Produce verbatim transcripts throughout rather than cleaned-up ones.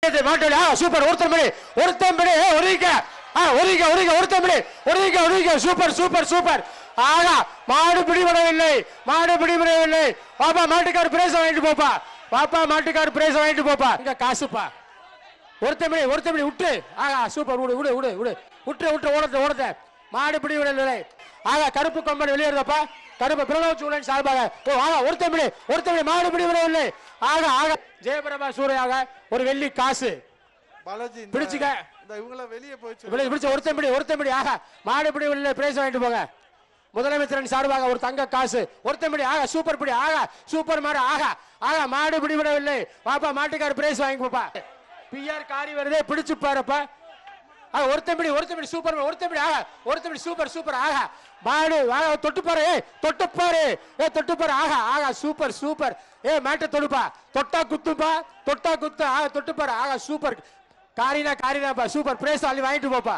பிடிபட்டது மாட்டோட சூப்பர் ஒருத்தம்படி ஒருத்தம்படி ஒருங்க ஒருங்க ஒருங்க ஒருத்தம்படி ஒருங்க ஒருங்க சூப்பர் சூப்பர் சூப்பர் ஆகா மாடு பிடிபடவில்லை மாடு பிடிபடவில்லை பாப்பா மாட்டுக்கார் பிரைஸ் வாங்கிட்டு போப்பா பாப்பா மாட்டுக்கார் பிரைஸ் வாங்கிட்டு போப்பா இங்க காசுப்பா ஒருத்தம்படி ஒருத்தம்படி விட்டு ஆகா சூப்பர் விடு விடு விடு விடு விட்டு விட்டு ஓடத்த ஓடத்த மாடு பிடிபடவில்லை ஆகா கருப்பு கொம்பன் வெளியேறப்பா கருப்பு பிரணவ் சூழன் சார்பாக ஆகா ஒருத்தம்படி ஒருத்தம்படி மாடு பிடிபடவில்லை ஆகா ஆகா ஜெயபிரபா சூரையாக ஒரு வெள்ளி காசு பாலாஜி பிடிச்சுக்க இவங்கள வெளியே போயிச்சு வெளியே பிடிச்ச ஒருத்தம்படி ஒருத்தம்படி ஆகா மாடு பிடிபடவில்லை பிரைஸ் வாங்கிட்டு போங்க முதலமைச்சரின் சார்பாக ஒரு தங்க காசு ஒருத்தம்படி ஆகா சூப்பர் பிடி ஆகா சூப்பர் மாடு ஆகா ஆகா மாடு பிடிபடவில்லை பாப்பா மாட்டுக்கார் பிரைஸ் வாங்கி போப்பா பிஆர் காரி வருதே பிடிச்சு பாருப்பா ஒருத்தம்படி ஒருத்தம்படி சூப்பர் ஒருத்தம்படி ஆகா ஒருத்தம்படி சூப்பர் சூப்பர் ஆகா மாடு தொட்டு பாரு ஏ தொட்டு பாரு ஏ தொட்டு பாரு ஆகா ஆகா சூப்பர் சூப்பர் ஏ மாட்டை தொடுப்பா தொட்டா குத்துப்பா தொட்டா குத்து ஆகா தொட்டு பாரு ஆகா சூப்பர் காரினா காரினாப்பா சூப்பர் பிரைஸ் அள்ளி வாங்கிட்டு போப்பா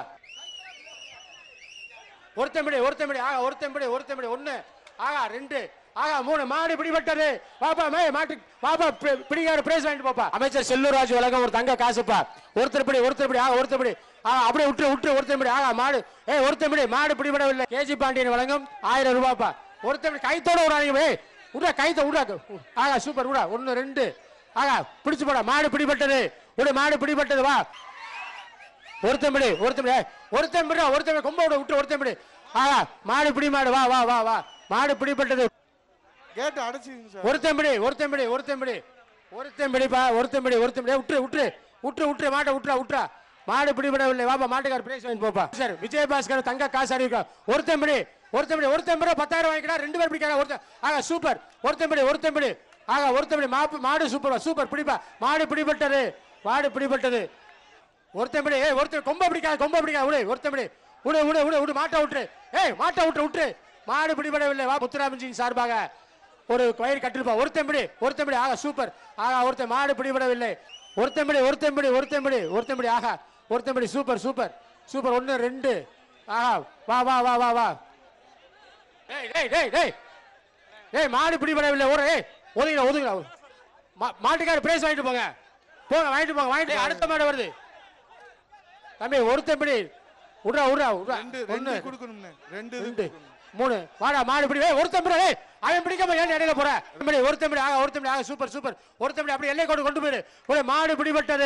ஒருத்தம்படி ஒருத்தம்படி ஆகா ஒருத்தம்படி ஒருத்தம்படி ஒன்னு ஆகா ரெண்டு ஆகா மூணு மாடு பிடிபட்டது பாப்பா மே மாட்டு பாப்பா பிடிக்கார பிரைஸ் வாங்கிட்டு போப்பா அமைச்சர் செல்லூர் ராஜு வழங்க ஒரு தங்க காசுப்பா ஒருத்தர் படி ஒருத்தர் படி ஆகா ஒருத்தர் படி ஆகா அப்படியே விட்டு விட்டு ஒருத்தர் படி ஆகா மாடு ஏ ஒருத்தர் படி மாடு பிடிபடவில்லை கேஜி பாண்டியன் வழங்கும் ஆயிரம் ரூபாய்ப்பா ஒருத்தர் படி கைத்தோட விடாதீங்க விடா கைத்த விடா ஆகா சூப்பர் விடா ஒன்னு ரெண்டு ஆகா பிடிச்சு போடா மாடு பிடிபட்டது விடு மாடு பிடிபட்டது வா ஒருத்தம்படி ஒருத்தம்படி ஒருத்தம்படி ஒருத்தம்படி கொம்ப விட விட்டு ஒருத்தம்படி ஆகா மாடு பிடி மாடு வா வா வா வா மாடு பிடிபட்டது கேட் அடைச்சிங்க சார் ஒருத்தம்படி ஒருத்தம்படி ஒருத்தம்படி ஒருத்தம்படிப்பா ஒருத்தம்படி ஒருத்தம்படி விட்டு விட்டு விட்டு விட்டு மாட்டை விட்டுறா விட்டுறா மாடு பிடிபடவில்லை வாப்பா மாட்டுக்கார் பிரைஸ் வாங்கி போப்பா சார் விஜயபாஸ்கர் தங்க காசு அறிவிக்க ஒருத்தம்படி ஒருத்தம்படி ஒருத்தம்படி பத்தாயிரம் வாங்கிக்கிறா ரெண்டு பேர் பிடிக்காங்க ஒருத்தர் ஆகா சூப்பர் ஒருத்தம்படி ஒருத்தம்படி ஆகா ஒருத்தம்படி மாப்பு மாடு சூப்பர் சூப்பர் பிடிப்பா மாடு பிடிபட்டது மாடு பிடிபட்டது ஒருத்தம்படி ஏ ஒருத்தர் கொம்ப பிடிக்காது கொம்ப பிடிக்காது விடு ஒருத்தம்படி விடு விடு விடு விடு மாட்டை விட்டுரு ஏய் மாட்டை விட்டு விட்டு மாடு பிடிபடவில்லை வா முத்துராமஜியின் சார்பாக ஒரு கயிறு கட்டிருப்பா ஒருத்தம்படி ஒருத்தம்படி ஆகா சூப்பர் ஆகா ஒருத்தர் மாடு பிடிபடவில்லை ஒருத்தம்படி ஒருத்தம்படி ஒருத்தம்படி ஒருத்தம்படி ஆகா ஒருத்தம்படி சூப்பர் சூப்பர் சூப்பர் ஒன்னு ரெண்டு ஆஹா வா வா வா வா வா ஏய் டேய் டேய் டேய் ஏய் மாடு பிடிபடவில்லை ஒரு ஏய் ஒதுங்கடா ஒதுங்கடா மாட்டுக்கார பிரைஸ் வாங்கிட்டு போங்க போங்க வாங்கிட்டு போங்க வாங்கிட்டு அடுத்த மாடு வருது தம்பி ஒருத்தம்படி விட்றா விட்றா விட்றா ஒன்னு கொடுக்கணும்னே ரெண்டு ரெண்டு மூணு வாடா மாடு பிடி ஒருத்தம்படி ஏய் அவன் பிடிக்காம ஏன் இடையில போற ஒருத்தம்படி ஆகா ஒருத்தம்படி ஆகா சூப்பர் சூப்பர் ஒருத்தம்படி அப்படி எல்லை கொண்டு கொண்டு போயிரு ஒரு மாடு பிடிபட்டது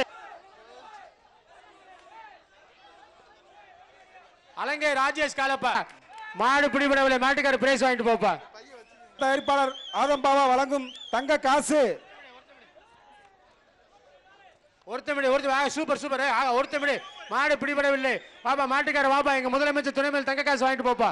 அலங்கை ராஜேஷ் காலப்பா மாடு பிடிபடவில்லை மாட்டுக்கார பிரைஸ் வாங்கிட்டு போப்பா தயாரிப்பாளர் ஆதம்பாவா வழங்கும் தங்க காசு ஒருத்தம்படி ஒருத்தர் சூப்பர் சூப்பர் ஆகா ஒருத்தம்படி மாடு பிடிபடவில்லை பாப்பா மாட்டுக்கார வாப்பா எங்க முதலமைச்சர் துணை மேல் தங்க காசு வாங்கிட்டு போப்பா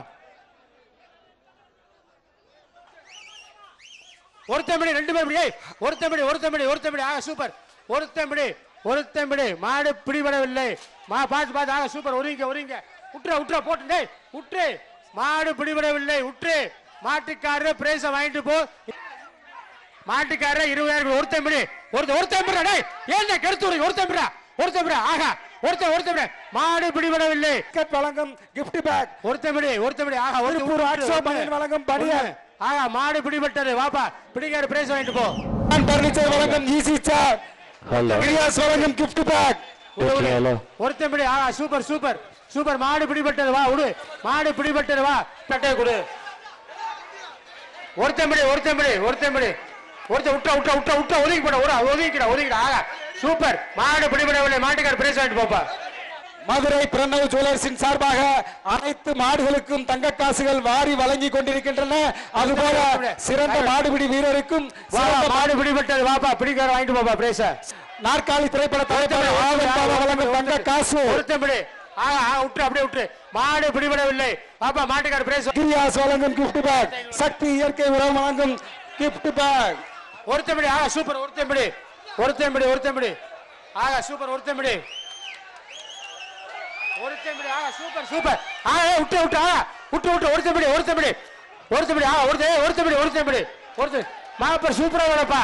ஒருத்தம்படி ரெண்டு பேர் ஒருத்தம்படி ஒருத்தம்படி ஒருத்தம்படி ஆக சூப்பர் ஒருத்தம்படி ஒருத்தம்படி மாடு பிடிபடவில்லை மா பார்த்து பார்த்து ஆக சூப்பர் ஒருங்க ஒருங்க உற்ற உற்ற போட்டு உற்று மாடு பிடிபடவில்லை உற்று மாட்டுக்காரர் பிரைஸ வாங்கிட்டு போ மாட்டுக்காரர் இருபதாயிரம் ஒருத்தம்படி ஒருத்த ஒருத்தம்படி ஏன் கெடுத்து ஒருத்தம்படி ஒருத்தம்படி ஆகா ஒருத்த ஒருத்தம்படி மாடு பிடிபடவில்லை வழங்கும் கிஃப்ட் பேக் ஒருத்தம்படி ஒருத்தம்படி ஆகா ஒரு ஆட்சோ வழங்கும் படியார் ஆகா மாடு பிடிபட்டது வாப்பா பிடிக்கார பிரைஸ் வாங்கிட்டு போ பர்னிச்சர் வழங்கும் ஈசி சார் கிரியாஸ் வழங்கும் கிஃப்ட் பேக் ஒருத்தம்படி ஆகா சூப்பர் சூப்பர் சூப்பர் மாடு பிடிபட்டது வா விடு மாடு பிடிபட்டது வா கட்டை கொடு ஒருத்தம்படி ஒருத்தம்படி ஒருத்தம்படி ஒருத்த விட்டா விட்டா விட்டா விட்டா ஒதுக்கி போட ஒரு ஒதுக்கிடா ஒதுக்கிடா ஆகா சூப்பர் மாடு பிடிபடவில்லை மாட்டுக்கார பிரைஸ் வாங்கிட்டு போப்பா மதுரை பிரணவ் ஜுவல்லர்ஸின் சார்பாக அனைத்து மாடுகளுக்கும் தங்க காசுகள் வாரி வழங்கி கொண்டிருக்கின்றன. அதுபோல சிறந்த மாடுபிடி வீரருக்கும் மாடு பிடிபட்டது வாப்பா பிடிக்கார வாங்கிட்டு போப்பா பிரைஸ். நாற்காலி திரைப்பட வழங்கும் தங்க காசு ஒருத்தபடி ஆ விட்டு அப்படியே விட்டு மாடு பிடிபடவில்லை பாப்பா மாட்டுக்கார பிரைஸ். கிரியாஸ் வழங்கும் கிஃப்ட் பேக், சக்தி இயற்கை உரம் வழங்கும் கிஃப்ட் பேக். ஒருத்தபடி ஆ சூப்பர் ஒருத்தபடி ஒருத்தபடி ஒருத்தபடி ஆ சூப்பர் ஒருத்தபடி ஒருத்தபடி ஆ சூப்பர் சூப்பர் ஆ விட்டு விட்டு ஆ விட்டு விட்டு ஒருத்தபடி ஒருத்தபடி ஒருத்தபடி ஆ ஒருத்த ஒருத்தபடி ஒருத்தபடி ஒருத்த மாப்பர் சூப்பரா வரப்பா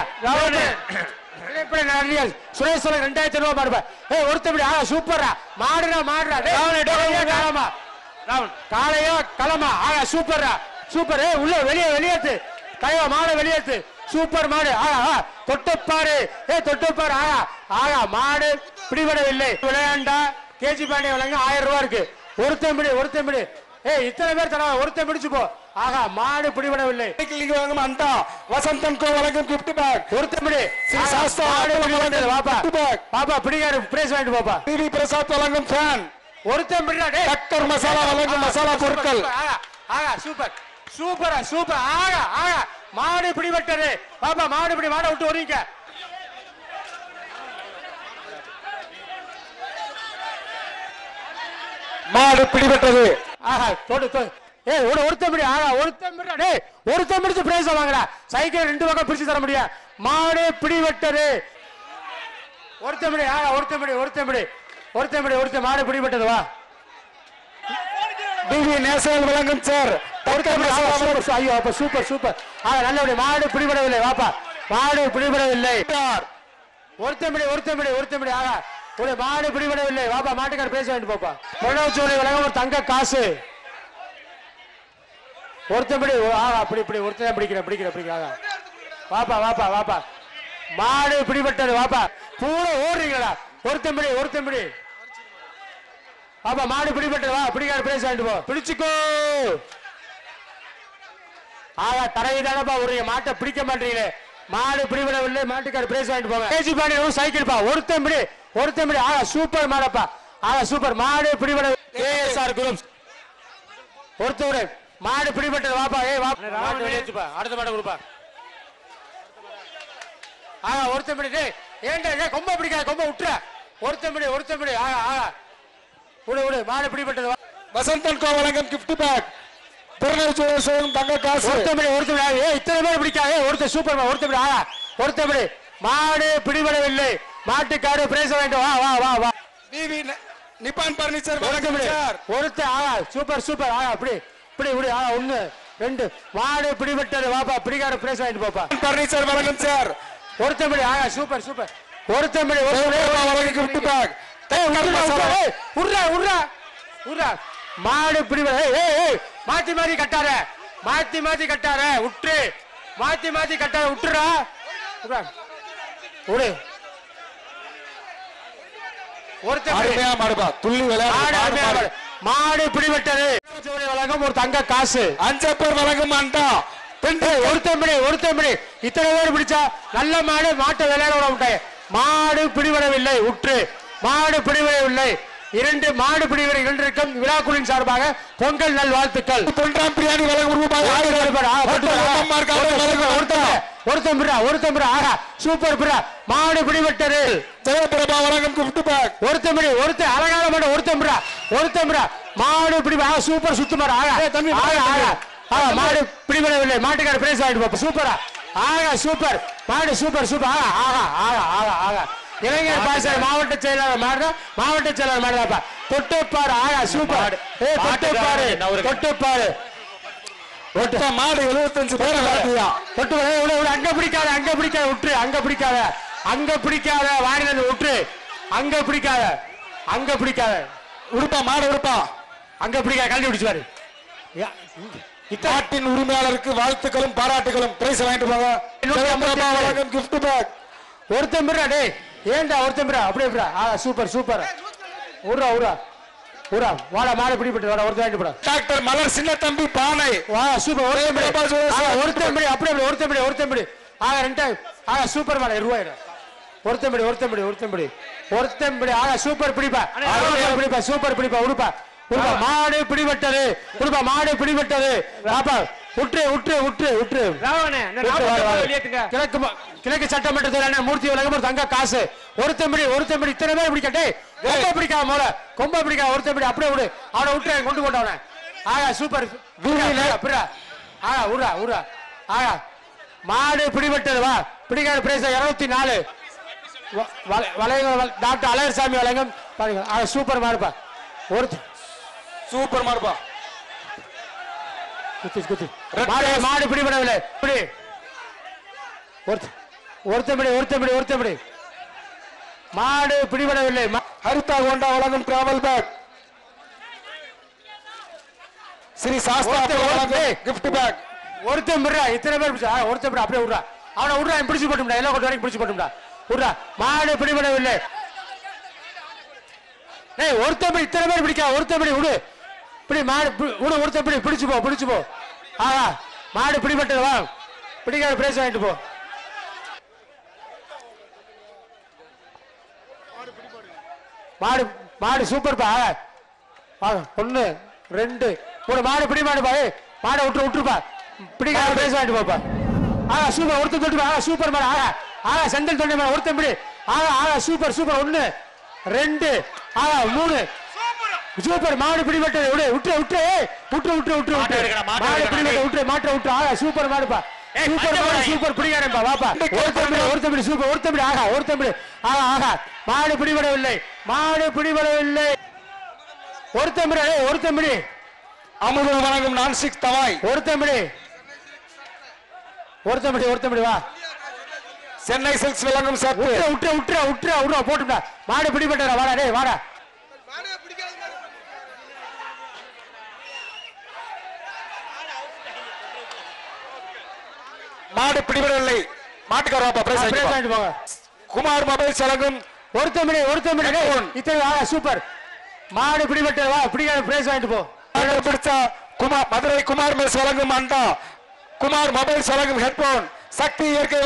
சுரேஷ் சொல்ல ரெண்டாயிரத்தி ரூபாய் பாடுப்பா. ஏ ஒருத்தபடி ஆ சூப்பரா மாடுறா மாடுறா காலமா காலையோ களமா ஆ சூப்பர்ரா சூப்பர். ஏ உள்ள வெளியே வெளியேத்து கைவா மாடு வெளியேத்து சூப்பர் மாடு ஆ தொட்டுப்பாரு. ஏ தொட்டுப்பாரு ஆ ஆகா மாடு பிடிபடவில்லை. விளையாண்டா கேஜி பாண்டிய வழங்க ஆயிரம் ரூபாய் இருக்கு. ஒருத்தன் பிடி ஒருத்தன் பிடி. ஏய் இத்தனை பேர் தர ஒருத்தன் பிடிச்சு போ. ஆகா மாடு பிடிபடவில்லை. வழங்கும் அண்டா வசந்தன் கோ வழங்கும் கிஃப்ட் பேக். ஒருத்தன் பிடி. ஸ்ரீ சாஸ்தா வழங்கும் பாப்பா gift bag. பாப்பா பிடிக்காரு பிரைஸ் வாங்கிட்டு பாப்பா. டிவி பிரசாத் வழங்கும் ஃபேன். ஒருத்தன் பிடிடா டேய். டக்கர் மசாலா வழங்கும் மசாலா பொருட்கள். ஆகா ஆகா சூப்பர் சூப்பரா சூப்பர். ஆகா ஆகா மாடு பிடிபட்டது. பாப்பா மாடு பிடி மாட விட்டு ஒரீங்க. மாடு பிடிபட்டது. ஆஹா தொடு தொடு. ஏய் ஒரு ஒருத்தன் பிடி. ஆகா ஒருத்தன் பிடிடா டேய். ஒருத்தன் பிடிச்சு பிரைஸ் வாங்குடா. சைக்கிள் ரெண்டு பக்கம் பிடிச்சு தர முடியும். மாடு பிடிபட்டது. ஒருத்தன் பிடி. ஆகா ஒருத்தன் பிடி ஒருத்தன் பிடி ஒருத்தன் பிடி ஒருத்தன் மாடு பிடிபட்டது. வா டிவி நேஷனல் வழங்கும் சார். டக்கர் மசாலா வழங்கும். ஐயோ அப்ப சூப்பர் சூப்பர். ஆகா நல்லபடி மாடு பிடிபடவில்லை. வாப்பா மாடு பிடிபடவில்லை. ஒருத்தன் பிடி ஒருத்தன் பிடி ஒருத்தன் பிடி. ஆகா ஒரு மாடு பிடிபடவில்லை. வாப்பா மாட்டுக்கார பேச வேண்டிய போப்பா. பொன்னவச்சோலை வழங்கும் ஒரு தங்க காசு. ஒருத்தன் பிடி. ஆகா அப்படி இப்படி ஒருத்தன் பிடிக்கிற பிடிக்கிற பிடிக்கிற. ஆகா வாப்பா வாப்பா வாப்பா மாடு பிடிபட்டது. வாப்பா பூரா ஓடுறீங்களா. ஒருத்தன் பிடி ஒருத்தன் பிடி. பாப்பா மாடு பிடிபட்டது. வா பிடிக்காத பிரைஸ் வாங்கிட்டு போ. பிடிச்சுக்கோ. ஆகா தரையை தானப்பா ஒரு மாட்டை பிடிக்க மாட்டீங்களே. மாடு பிடிபடவில்லை. மாட்டுக்கார பிரைஸ் வாங்கிட்டு போங்க. கேஜி பாண்டி சைக்கிள் பா. ஒருத்தன் பிடி ஒருத்தன் பிடி. ஆகா சூப்பர் மாடப்பா. ஆகா சூப்பர் மாடு பிடிபட. ஏஎஸ்ஆர் குரூப்ஸ் ஒருத்தர் மாடு பிடிபட்டது. வாப்பா ஏய் வா மாடு வெளிய வச்சுப்பா. அடுத்த மாடு கொடுப்பா. ஆகா ஒருத்தன் பிடி. டேய் ஏன்டா டேய் கொம்ப பிடிக்காத கொம்ப விட்டுற. ஒருத்தன் பிடி ஒருத்தன் பிடி. ஆகா ஆகா விடு விடு மாடு பிடிபட்டது. வசந்தன் கோ வழங்கும் gift bag. பொருளாதார தங்க காசு. ஒருத்தன் பிடி ஒருத்தன் பிடி. ஏய் இத்தனை பேர் பிடிக்காதே. ஒருத்தன் சூப்பர் ஒருத்தன் பிடி. ஆகா ஒருத்தன் பிடி. மாடு பிடிபடவில்லை. மாட்டுக்காடு பிரைஸ் வாங்கிட்டு வா வா வா வா. டிவி நிப்பான் பர்னிச்சர் ஒருத்தன் வழங்கும் பிடி சார். ஒருத்தன். ஆகா சூப்பர் சூப்பர். ஆகா இப்படி இப்படி இப்படி. ஆகா ஒண்ணு ரெண்டு மாடு பிடிபட்டது. வாப்பா பிடிக்கார பிரைஸ் வாங்கிட்டு போப்பா. பர்னிச்சர் வழங்கும் சார். ஒருத்தன் பிடி. ஆகா சூப்பர் சூப்பர். ஒருத்தன் பிடி வழங்கும் gift bag. உர்ரா உர்ரா உர்ரா மாடு பிடிபட. ஏய் ஏய் மாத்தி மாத்தி கட்டார மாத்தி மாத்தி கட்டார உற்று மாத்தி மாத்தி கட்டார உற்றுடா. விடு ஒருத்தன் அருமையா மாடுபா துள்ளி விளையாடு. மாடு பிடிபட்டது. வழங்கும் ஒரு தங்க காசு. அஞ்சப்பர் வழங்கும் அண்டா. ஒருத்தன் பிடி ஒருத்தன் பிடி. இத்தனை பேர் பிடிச்சா நல்ல மாடு மாட்டை விளையாட விட மாட்டாங்க. மாடு பிடிபடவில்லை. உற்று மாடு பிடிபடவில்லை. இரண்டு மாடு பிடிவர இரண்டிற்கும் விழாக்குழுவின் சார்பாக பொங்கல் நல் வாழ்த்துக்கள். தொன்றாம் பிரியாணி வழங்கும் ரூபாய் ஒருத்தன் பிறா ஒருத்தன் பிறா. ஆகா சூப்பர் பிறா. மாடு பிடிபட்டது. ஜெயபிரபா வழங்கும் gift bag. ஒருத்தன் பிடி ஒருத்தன் அழகான மாடு. ஒருத்தன் பிறா ஒருத்தன் பிறா. மாடு பிடி. ஆகா சூப்பர் சுத்து மாடு. ஆகா தம்பி ஆகா ஆகா ஆகா மாடு பிடிபடவில்லை. மாட்டுக்கார பிரைஸ் வாங்கிட்டு போப்பா. சூப்பரா. ஆகா சூப்பர் மாடு சூப்பர் சூப்பர். ஆகா ஆகா ஆகா ஆகா ஆகா இளைஞர் பாச மாவட்ட செயலாளர் மாடு மாவட்ட செயலாளர் மாடுதாப்பா. தொட்டுப்பாரு. ஆகா சூப்பர். ஏ தொட்டுப்பாரு தொட்டுப்பாரு. ஒட்ட மாடு எழுபத்தஞ்சு பேர் தொட்டு அங்க பிடிக்காத அங்க பிடிக்காத விட்டுரு. அங்க பிடிக்காத அங்க பிடிக்காத வாயில விட்டுரு. அங்க பிடிக்காத அங்க பிடிக்காத உடுப்பா மாடு உடுப்பா. அங்க பிடிக்காத கல்வி பிடிச்சுவாரு. நாட்டின் உரிமையாளருக்கு வாழ்த்துக்களும் பாராட்டுகளும் பிரைஸ் வாங்கிட்டு போங்க. ஜெயபிரபா வழங்கும் gift bag. ஒருத்தன் பிறா. டேய் ஏன்டா ஒருத்தன் பிறா. அப்படியே பிறா. ஆ சூப்பர் சூப்பர். உர்ரா உர்ரா உர்ரா வாடா மாடு பிடிபட்டு வாடா. ஒருத்தன் வாங்கிட்டு போடா. டாக்டர் மலர் சின்ன தம்பி பானை. வா சூப்பர். ஒருத்தன் பிடி ஒருத்தன் பிடி. அப்படியே ஒருத்தன் பிடி ஒருத்தன் பிடி. ஆகா ரெண்டு ஆகா சூப்பர் மாடு ரூபாய். ஒருத்தன் பிடி ஒருத்தன் பிடி ஒருத்தன் பிடி ஒருத்தன் பிடி. ஆகா சூப்பர் பிடிப்பா பிடிப்பா சூப்பர் பிடிப்பா. உடுப்பா உடுப்பா மாடு பிடிபட்டது. உடுப்பா மாடு பிடிபட்டது. பாப்பா உற்று உற்று உற்று உற்று. கிழக்கு கிழக்கு சட்டமன்ற செயலாளர் மூர்த்தி வழங்கும் ஒரு தங்க காசு. ஒருத்தன் பிடி ஒருத்தன் பிடி. இத்தனை பேர் பிடிக்கட்டே. கொம்ப பிடிக்காம மோல கொம்ப பிடிக்காம ஒருத்தன் பிடி. அப்படியே விடு. அவனை விட்டு கொண்டு போட்டவன. ஆகா சூப்பர். ஆகா உர்ரா உர்ரா. ஆகா மாடு பிடிபட்டது. வா பிடிக்காத பிரைஸ் இருநூத்தி நாலு. டாக்டர் அழகர்சாமி வழங்கும் சூப்பர் மாடுப்பா. ஒருத்தன் சூப்பர் மாடுபா. மாடு பிடிபடவில்லை. ஒருத்தன் பிடி ஒருத்தன் பிடி ஒருத்தன் பிடி. மாடு பிடிபடவில்லை. ஹரிதா ஹோண்டா வழங்கும் travel bag. Shri Sastha gift bag. ஒருத்தன் பிடிறா. இத்தனை பேர் பிடிச்சா ஒருத்தன் பிடி. அப்படியே விடுறா. அவனை விடுறா. பிடிச்சு போட்டும்டா. எல்லாம் கொண்டு வரைக்கும் பிடிச்சு போட்டும்டா. விட்றா மாடு பிடிபடவில்லை. டேய் ஒருத்தன் இத்தனை பேர் பிடிக்க ஒருத்தன் பிடி விடு பிடி மாடு விடு ஒருத்தன் பிடி பிடிச்சு போ பிடிச்சு போ. ஆஹா மாடு பிடிபட்டது வா பிடிக்காத பிரைஸ் வாங்கிட்டு போ. மாடு மாடு சூப்பர் பா. ஒன்னு ரெண்டு மூணு மாடு பிடி மாடு பா. மாடை விட்டு விட்டுருப்பா பிடிக்காத பிரைஸ் வாங்கிட்டு போப்பா. ஆஹா சூப்பர் ஒருத்தன் தொட்டு ஆஹா சூப்பர் மாடு. ஆஹா ஆஹா செந்தில் தொண்டை மாடு ஒருத்தன் பிடி. ஆஹா ஆஹா சூப்பர் சூப்பர் ஒன்னு ரெண்டு ஆஹா மூணு சூப்பர் மாடு பிடிபட்டது விடு விட்டு விட்டு விட்டு விட்டு விட்டு விட்டு மாடு பிடிபட்ட விட்டு மாட்டை விட்டு ஆஹா சூப்பர் மாடுப்பா சூப்பர் மாடு சூப்பர் பிடிக்காரன்பா வாப்பா. ஒருத்தம்பி ஒருத்தம்பி சூப்பர் ஒருத்தம்பி ஆஹா ஒருத்தம்பி ஆஹா ஆஹா மாடு பிடிபடவில்லை மாடு பிடிபடவில்லை. ஒருத்தம்பி ஒருத்தம்பி அமுதம் வழங்கும் நான்சிக் தவாய் ஒருத்தம்பி ஒருத்தம்பி ஒருத்தம்பி வா. சென்னை சில்க்ஸ் வழங்கும் சத்து விட்டு விட்டு விட்டுறா விட்டுறா விடுறா போட்டுடா மாடு பிடிபட்டா வாடா டேய் வாடா. மாடு பிடிபடவில்லை மாட்டுக்காரர் போங்க. குமார் மொபைல்ஸ் வழங்கும் ஒருத்தமிழ் ஒருத்தமிழ் இத்தனை ஆ சூப்பர் மாடு பிடிபட்ட வா பிடிக்காத பிரைஸ் வாங்கிட்டு போ. பிடிச்சா குமார் மதுரை குமார் மெஸ் வழங்கும் அண்டா குமார் மொபைல்ஸ் வழங்கும் ஹெட்போன் சக்தி இயற்கை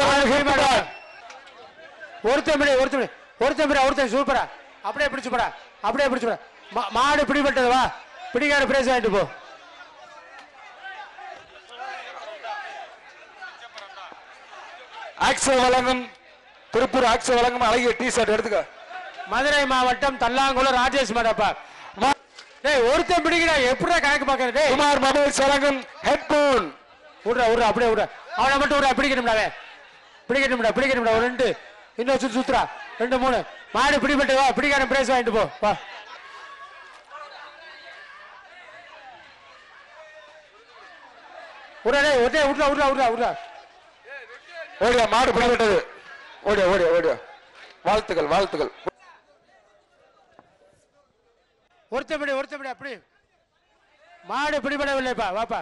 ஒருத்தமிழ் ஒருத்தமிழ் ஒருத்தமிழ் ஒருத்தன் சூப்பரா அப்படியே பிடிச்சு போடா அப்படியே பிடிச்சு போடா. மாடு பிடிபட்டது வா பிடிக்காத பிரைஸ் வாங்கிட்டு போ. ஆக்சல் வழங்கும் திருப்பூர் ஆக்சல் வழங்கும் அழகிய டி ஷர்ட் எடுத்துக்க. மதுரை மாவட்டம் தல்லாங்குளம் ராஜேஷ் மடப்பா. டேய் ஒருத்தன் பிடிக்கிறா எப்படிடா கணக்கு பாக்குறது. குமார் மொபைல்ஸ் வழங்கும் ஹெட்போன் விடுறா விடுறா அப்படியே விடுறா அவனை மட்டும் விடுறா பிடிக்கணும்டாவே பிடிக்கணும்டா பிடிக்கணும்டா ஒரு ரெண்டு இன்னும் சுத்து சுத்துறா ரெண்டு மூணு மாடு பிடிபட்டு வா பிடிக்காத பிரைஸ் வாங்கிட்டு போ வா. விடுறா டேய் ஒரே விடுறா விடுறா விடுறா விடுறா ஓடியா மாடு பிடிபட்டது ஓடியா ஓடியா ஓடியா வாழ்த்துக்கள் வாழ்த்துக்கள். ஒருத்தபடி ஒருத்தபடி அப்படி மாடு பிடிபடவில்லைப்பா வாப்பா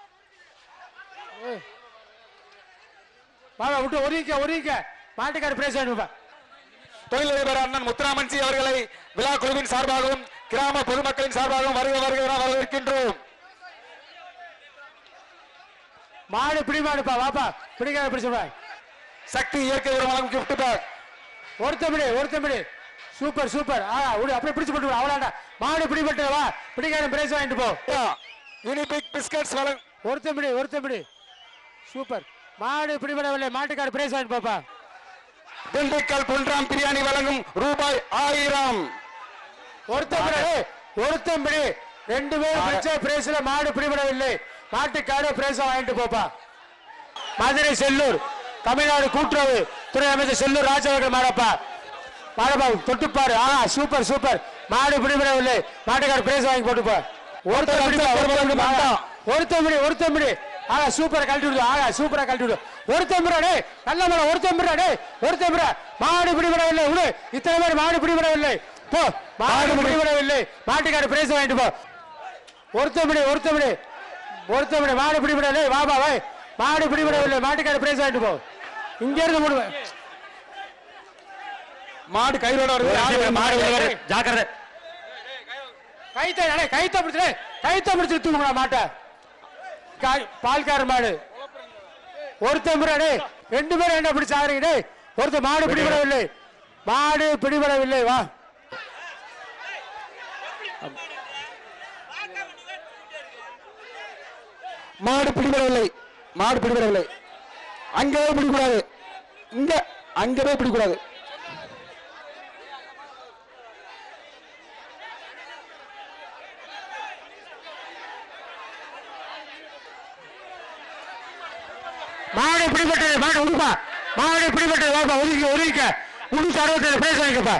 வாப்பா விட்டு ஒதுங்க ஒதுங்க மாட்டுக்கார பிரைஸ் வாங்கிப்பா. தொழிலதிபர் அண்ணன் முத்துராமன்சி அவர்களை விழா குழுவின் சார்பாகவும் கிராம பொதுமக்களின் சார்பாகவும் வருக வருக வரவேற்கின்றோம். மாடு பிடிமாடுப்பா வாப்பா பிடிக்காத பிடிச்சா சக்தி இயற்கை உரம் கிஃப்ட் பேக் ஒருத்தபடி ஒருத்தபடி சூப்பர் சூப்பர் ஆ உடு அப்படியே பிடிச்சு போட்டு அவ்வளோடா மாடு பிடிபட்டு வா பிடிக்காத பிரைஸ் வாங்கிட்டு போ. யூனிபிக் பிஸ்கட்ஸ் வழங்கும் ஒருத்தபடி ஒருத்தபடி சூப்பர் மாடு பிடிபடவில்லை மாட்டுக்கார பிரைஸ் வாங்கிட்டு போப்பா. திண்டுக்கல் பொன்றாம் பிரியாணி வழங்கும் ரூபாய் ஆயிரம். ஒருத்தபடி ஒருத்தபடி ரெண்டு பேரும் பிடிச்ச பிரைஸ்ல மாடு பிடிபடவில்லை மாட்டுக்கார பிரைஸ் வாங்கிட்டு போப்பா. மதுரை செல்லூர் தமிழ்நாடு கூட்டுறவு துறை அமைச்சர் செல்லூர் ராஜா அவர்கள் மாடப்பா மாடப்பா தொட்டுப்பாரு ஆ சூப்பர் சூப்பர் மாடு பிடிபடவில்லை மாட்டுக்கார பிரைஸ் வாங்கி போட்டுப்பா. ஒருத்தம்படி ஒருத்தம்படி ஆ சூப்பரா கழட்டி விடு ஆ சூப்பரா கழட்டி விடு ஒருத்தம்புறாடே நல்ல மரம் ஒருத்தம்புறாடே ஒருத்தம்புறா மாடு பிடிபடவில்லை விடு இத்தனை பேர் மாடு பிடிபடவில்லை போ மாடு பிடிபடவில்லை மாட்டுக்கார பிரைஸ் வாங்கிட்டு போ. ஒருத்தம்படி ஒருத்தம்படி ஒருத்தம்படி மாடு பிடிபடவில்லை வாபா வை மாடு பிடிபடவில்லை மாட்டுக்கார பிரைஸ் வாங்கிட்டு போ. இங்க இருந்து மூணு மாடு கைரோட வருது ஜாக்கிரதை கைத்த கைத்த பிடிச்சு கைத்த பிடிச்சு தூக்குடா மாட்டை பால்கார மாடு ஒருத்தம்புறாடே ரெண்டு பேரும் என்ன பிடிச்சு ஆகிறீங்க ஒருத்தர் மாடு பிடிபடவில்லை மாடு பிடிபடவில்லை வா. மாடு பிடிபடவில்லை மாடு பிடிபடவில்லை அங்கவே பிடிக்கூடாது இங்க அங்கவே பிடிக்கூடாது. மாடு பிடிபட்டது மாடு உடுப்பா மாடு பிடிபட்டது வாப்பா ஒதுக்கி ஒதுக்க முன்னூத்தி அறுபத்தி ஏழு பிரைஸ் வாங்கிக்கப்பா.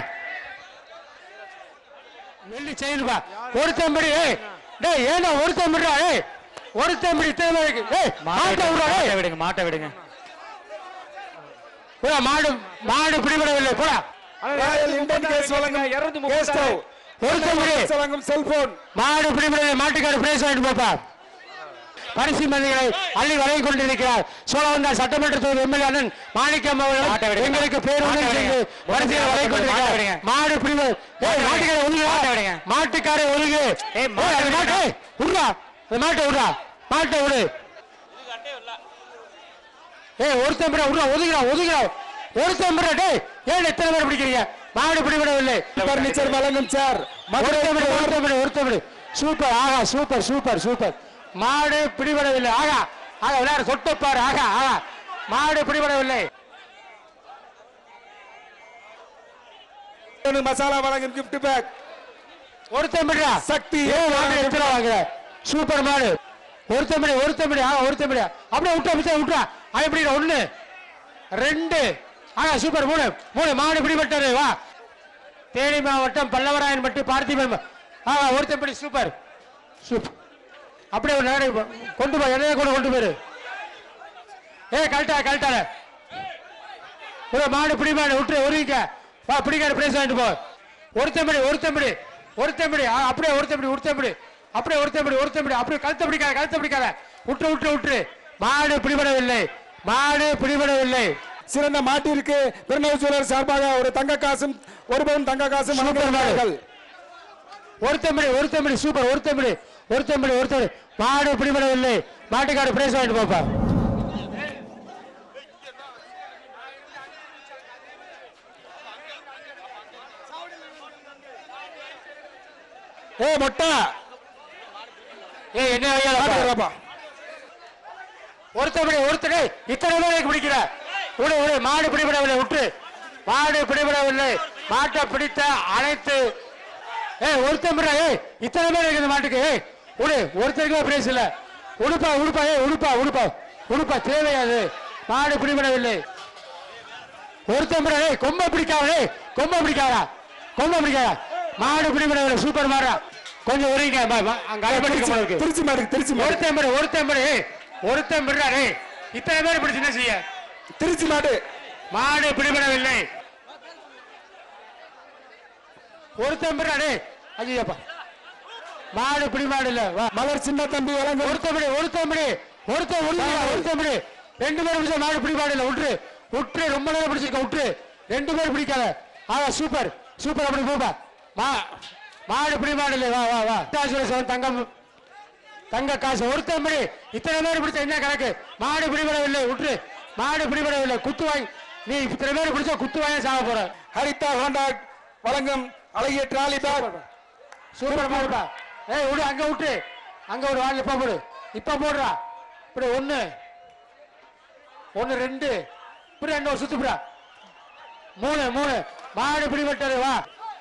வெள்ளி செய்யணுப்பா ஒருத்தம்படி டேய் ஏன்னா ஒருத்தம்படிடா ஏய் ஒருத்தம்படி தேவை மாட்டை விடுறா விடுங்க மாட்டை விடுங்க மாடு மாடு பிடிபடவில்லை போடா. ஒருத்தம்படி செல்போன் மாடு பிடிபடவில்லை மாட்டுக்கார பிரைஸ் வாங்கிட்டு போப்பா. பரிசு மதிகளை அள்ளி வழங்கிக் கொண்டிருக்கிறார். சோழவந்தார் சட்டமன்ற தொகுதி எம்எல்ஏ அண்ணன் மாணிக்கம் அவர்கள் எங்களுக்கு பேருடன் சென்று பரிசுகளை வழங்கிக் கொண்டிருக்கிறார். மாடு பிரிவு மாட்டுக்கார ஒழுங்கு மாட்டுக்கார ஒழுங்கு மாட்டை விடுறா மாட்டை விடுறா மாட்டை விடு. ஏ ஒருத்தன் விடுறா ஒதுங்குறா ஒதுங்குறா ஒருத்தன் விடுறா. டேய் ஏன் எத்தனை பேர் பிடிக்கிறீங்க? மாடு பிடிபடவில்லை. பர்னிச்சர் வழங்கும் சார். ஒருத்தமிடு சூப்பர். ஆகா சூப்பர் சூப்பர் சூப்பர். மாடு பிடிபடவில்லை. ஆகா ஆகா விளையாட சொட்டப்பாரு. ஆகா ஆகா மாடு பிடிபடவில்லை. மசாலா வழங்கும் கிஃப்ட் பேக். ஒருத்தமிடா சக்தி எத்தனை வாங்குற சூப்பர் மாடு. ஒருத்தமிடு ஒருத்தமிடு ஆகா ஒருத்தமிடு அப்படியே விட்டா மிச்சா விட்டா. அது எப்படி ஒண்ணு ரெண்டு ஆகா சூப்பர். மூணு மூணு மாடு பிடிபட்டாரு. வா தேனி மாவட்டம் பல்லவராயன்பட்டி பார்த்திபன். ஆஹா ஒருத்தப்படி சூப்பர் சூப்பர். அப்படியே ஒரு நாடு கொண்டு போய் என்ன கூட கொண்டு போயிரு. ஏ கழட்டா கழட்டால ஒரு மாடு பிடி மாடு விட்டு ஒருங்க வா பிடிக்காரு பிரைஸ் வாங்கிட்டு போ. ஒருத்தம்படி ஒருத்தம்படி ஒருத்தம்படி அப்படியே ஒருத்தம்படி ஒருத்தம்படி அப்படியே ஒருத்தம்படி ஒருத்தம்படி அப்படியே கழுத்த பிடிக்காத கழுத்த பிடிக்காத விட்டு விட்டு விட்டு. மாடு பிடிபடவில்லை. மாடு பிடிபடவில்லை. சிறந்த மாட்டிற்கு பிரணவ ஜுவல்லர் சார்பாக ஒரு தங்க காசும் ஒரு பவுன் தங்க காசும் வழங்குகிறார்கள். ஒருத்தம்படி ஒருத்தம்படி சூப்பர். ஒருத்தம்படி ஒருத்தம்படி ஒருத்தம்படி மாடு பிடிபடவில்லை. மாட்டுக்கார பிரைஸ் வாங்கிட்டு போப்பா. ஏ மொட்டா ஏ என்ன ஐயா ஒருத்தபடி ஒருத்தர் இத்தனை பேருக்கு பிடிக்கிற விடு விடு. மாடு பிடிபடவில்லை விட்டு. மாடு பிடிபடவில்லை. மாட்டை பிடித்த அனைத்து ஏ ஒருத்தர் ஏ இத்தனை பேர் இருக்குது மாட்டுக்கு. ஏ விடு ஒருத்தருக்கு பிரைஸ் இல்ல. உடுப்பா உடுப்பா ஏ உடுப்பா உடுப்பா உடுப்பா தேவையாது. மாடு பிடிபடவில்லை. ஒருத்தர் ஏ கொம்ப பிடிக்காத கொம்ப பிடிக்காதா கொம்ப பிடிக்காதா. மாடு பிடிபடவில்லை. சூப்பர் மாடா கொஞ்சம் ஒருங்க திருச்சி மாடு திருச்சி ஒருத்தம்படி ஒருத்தம்படி ஒருத்தன் பிடிறாரு. இத்தனை பேர் பிடிச்சு என்ன செய்ய? திருச்சி மாடு மாடு பிடிபடவில்லை. ஒருத்தன் பிடிறாரு. ஐயப்பா மாடு பிடிமாடு இல்ல. மலர் சின்ன தம்பி வழங்க ஒருத்தம்படி ஒருத்தம்படி ஒருத்தன் ஒருத்தம்படி ரெண்டு பேரும் பிடிச்ச மாடு பிடிமாடு இல்ல. விட்டுரு விட்டுரு ரொம்ப நேரம் பிடிச்சிருக்க விட்டுரு. ரெண்டு பேரும் பிடிக்காத. ஆ சூப்பர் சூப்பர். அப்படி போப்பா. மா மாடு பிடிமாடு இல்லை. வா வா வா தங்கம் தங்க காசு. ஒருத்தம்படி இத்தனை பேர் பிடிச்ச என்ன கணக்கு? மாடு பிடிபடவில்லை. விட்டுரு. மாடு பிடிபடவில்லை. குத்து வாங்கி நீ இத்தனை பேர் பிடிச்சா குத்து வாங்கி சாக போற. ஹரிதா ஹோண்டா வழங்கும் அழகிய டிராலி பேக். சூப்பர் மாடுப்பா. ஏய் விடு அங்க விட்டு அங்க ஒரு வாழ் இப்ப போடு. இப்ப போடுறா. இப்படி ஒண்ணு ஒண்ணு ரெண்டு இப்படி ரெண்டு ஒரு சுத்துப்புடா. மூணு மூணு மாடு பிடிபட்டது. வா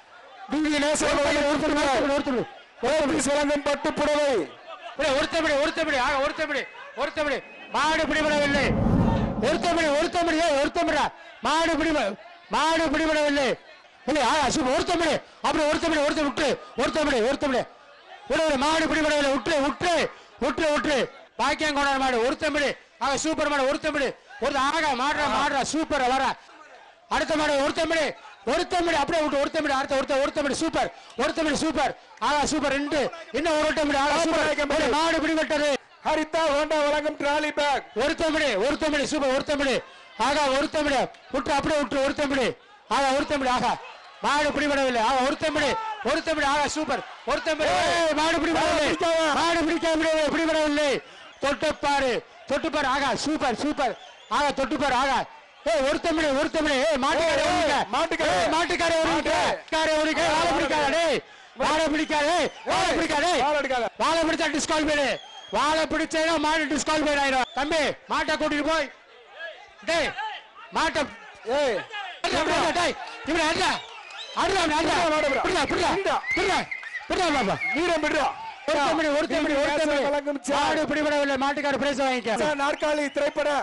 வழங்கும் பட்டு புடவை. ஒருத்தபடி ஒருத்தபடி ஆக ஒருத்தபடி ஒருத்தபடி மாடு பிடிபடவில்லை. ஒருத்தபடி ஒருத்தபடி ஒருத்தபடிடா மாடு பிடிப மாடு பிடிபடவில்லை. ஒருத்தபடி அப்படி ஒருத்தபடி ஒருத்த விட்டு ஒருத்தபடி ஒருத்தபடி மாடு பிடிபடவில்லை. விட்டு விட்டு விட்டு விட்டு பாக்கியம் கொண்டாட மாடு. ஒருத்தபடி ஆக சூப்பர் மாடு. ஒருத்தபடி ஒரு ஆக மாடுறா மாடுறா சூப்பர். வர அடுத்த மாடு ஒருத்தபடி ஒருத்தபடி அப்படியே விட்டு ஒருத்தபடி அடுத்த ஒருத்த ஒருத்தபடி சூப்பர். ஒருத்தபடி சூப்பர். ஆகா சூப்பர். ரெண்டு இன்னும் ஒருத்தபடி ஆகா சூப்பர். மாடு பிடிபட்டது. ஹரிதா ஹோண்டா வழங்கும் டிராலி பேக். ஒருத்தபடி ஒருத்தபடி சூப்பர். ஒருத்தபடி ஆகா ஒருத்தபடி விட்டு அப்படியே விட்டு ஒருத்தபடி ஆகா ஒருத்தபடி ஆகா மாடு பிடிபடவில்லை. ஆகா ஒருத்தபடி ஒருத்தபடி ஆகா சூப்பர். ஒருத்தபடி மாடு பிடிபடவில்லை. மாடு பிடிக்க பிடிபடவில்லை. தொட்டுப்பாரு தொட்டுப்பாரு ஆகா சூப்பர் சூப்பர். ஆகா தொட்டுப்பாரு ஆகா ஏ ஒருத்தமிழ் ஒருத்தமிழ் மாட்டுக்காரே மாட்டுக்காரே மாட்டுக்காரே மாட்டுக்காரே உனக்கு வாழை பிடிக்காத டேய் வாழை பிடிக்காதே வாழை பிடிக்காதே வாழை பிடிச்சா டிஸ்குவாலிஃபைடு. வாழை பிடிச்சா மாடு டிஸ்குவாலிஃபைடு ஆயிடும். தம்பி மாட்டை கூட்டிட்டு போய் டேய் மாட்டை ஏய் டேய் இவனை அடடா அடடா அடடா புடிடா புடிடா புடிடா புடிடா பாப்பா நீரம் விடுடா. ஒருத்தமிழ் ஒருத்தமிழ் ஒருத்தமிழ் மாடு பிடிபடவில்லை. மாட்டுக்கார பிரைஸ் வாங்கிக்க. நாற்காலி திரைப்பட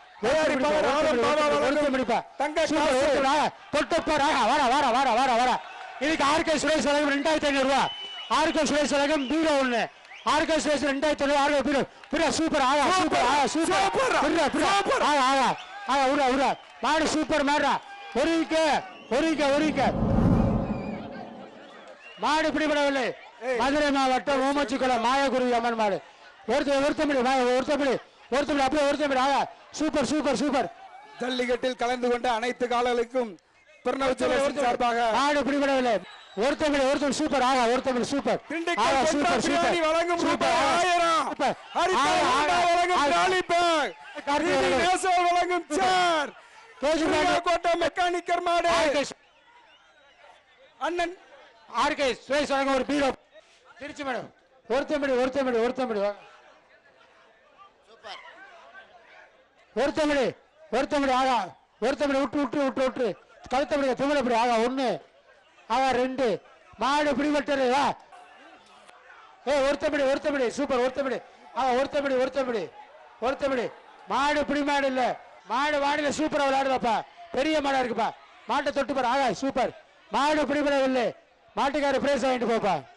இதுக்கு ஆர்கே சுரேஷ் வழங்கும் ரெண்டாயிரத்தி ஐநூறு ரூபாய். ஆர்கே சுரேஷ் வழங்கும் பீரோ ஒண்ணு. ஆர்கே சுரேஷ் ரெண்டாயிரத்தி ஐநூறு ஆர்கே பீரோ பீரோ சூப்பர். ஆகா சூப்பர் ஆகா சூப்பர் ஆகா ஆகா ஆகா உரா உரா மாடு சூப்பர் மாடுறா. ஒருவிக்க ஒருவிக்க ஒருவிக்க மாடு பிடிபடவில்லை. மதுரை மாவட்டம் ஓமச்சிக்குளம் மாயகுருவி அம்மன் மாடு. ஒருத்தர் ஒருத்தம்படி ஒருத்தம்படி ஒருத்தம்படி அப்படியே ஒருத்தம்படி ஆகா சூப்பர் சூப்பர் சூப்பர் ஜல்லிக்கட்டில் கலந்து கொண்ட அனைத்து காலங்களுக்கும் பிரணவ் ஜுவல்லர்ஸின் சார்பாக மாடு பிடிபடவில்லை ஒருத்தம்படி ஒருத்தர் சூப்பர் ஆகா ஒருத்தம்படி சூப்பர் திண்டுக்கல் கொண்டா பிரியாணி வழங்கும் ரூபாய் ஆயிரம் சூப்பர். ஹரிதா ஆகா, ஹோண்டா ஆகா. வழங்கும் ஆகா. ட்ராலி பேக் கார்த்திக் ரீதி அவர்கள். நேசர் வழங்கும் சேர் கேஜிமாடு கோட்டை மெக்கானிக்கர் மாடு ஆர்கேஷ் அண்ணன் ஆர்கேஷ் சுரேஷ் வழங்க ஒரு பீரோ திருச்சி மேடம் ஒருத்தம்படி ஒருத்தம்படி ஒருத்தம்படி ஒருத்தம்படி ஒருத்தம்படி ஆகா ஒருத்தம்படி விட்டு விட்டு விட்டு விட்டு கழுத்தபடி திமிழப்படி ஆகா ஒண்ணு ஆகா ரெண்டு மாடு பிடிபட்டது வா ஏ ஒருத்தம்படி ஒருத்தம்படி சூப்பர் ஒருத்தம்படி ஆகா ஒருத்தம்படி ஒருத்தம்படி ஒருத்தம்படி மாடு பிடி மாடு இல்ல மாடு மாடுல சூப்பரா விளையாடுறப்பா பெரிய மாடா இருக்குப்பா மாட்டை தொட்டு பாரு ஆகா சூப்பர் மாடு பிடிபடவில்லை மாட்டுக்கார பிரைஸ் வாங்கிட்டு போப்பா